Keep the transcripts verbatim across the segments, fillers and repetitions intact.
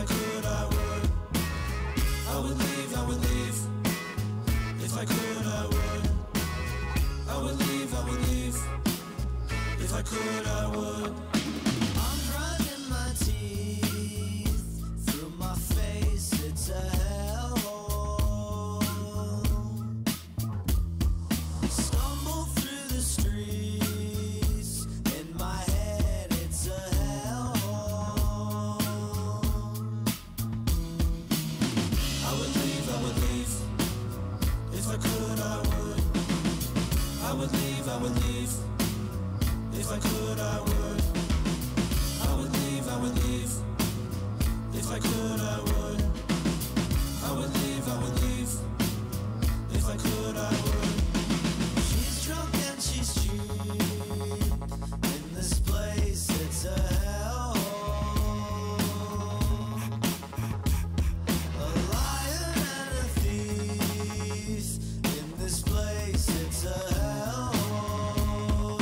I could, I would. I would leave, I would leave. If I could, I would. I would leave, I would leave. If I could, I would. I'm grinding my teeth through my face, it's a hellhole. Stumble through the streets, in my head it's a hellhole. I would leave, I would leave. If I could, I would. I would leave, I would leave. If I could, I would. I would leave, I would leave. If I could, I would. I would leave, I would leave. If I could, I would. She's drunk and she's cheap. In this place, it's a hellhole. A liar and a thief. In this place, it's a hellhole.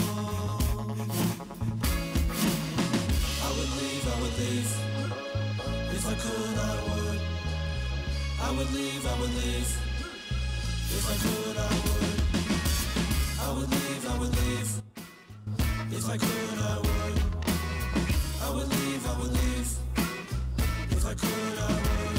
I would leave, I would leave. If I could, I would. I would leave, I would leave. If I could, I would. I would leave, I would leave. If I could, I would. I would leave, I would leave. If I could, I would.